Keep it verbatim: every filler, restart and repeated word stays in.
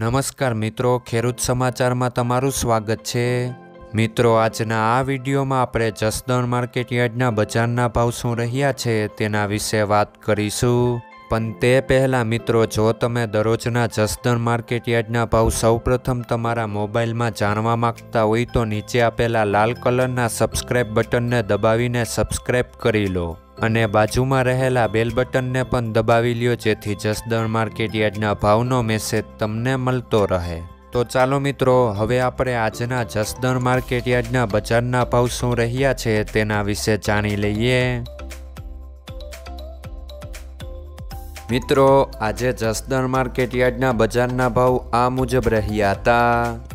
નમસ્કાર મિત્રો, ખેડૂત સમાચારમાં તમારું સ્વાગત છે। મિત્રો, આજના આ વિડીયોમાં આપણે જસદણ માર્કેટ યાર્ડના બજારના ભાવ શું રહ્યા છે તેના વિશે વાત કરીશું। પણ તે પહેલાં મિત્રો, જો તમે દરરોજના જસદણ માર્કેટ યાર્ડના ભાવ સૌપ્રથમ તમારા મોબાઈલમાં જાણવા માંગતા હોય તો નીચે આપેલા લાલ કલરના સબસ્ક્રાઇબ બટનને દબાવીને સબસ્ક્રાઇબ કરી લો અને બાજુમાં રહેલા બેલ બટનને પણ દબાવી લ્યો, જેથી જસદણ માર્કેટ યાર્ડના ભાવનો મેસેજ તમને મળતો રહે। તો ચાલો મિત્રો, હવે આપણે આજના જસદણ માર્કેટ યાર્ડના બજારના ભાવ શું રહ્યા છે તેના વિશે જાણી લઈએ। મિત્રો, આજે જસદણ માર્કેટ યાર્ડના બજારના ભાવ આ મુજબ રહ્યા હતા।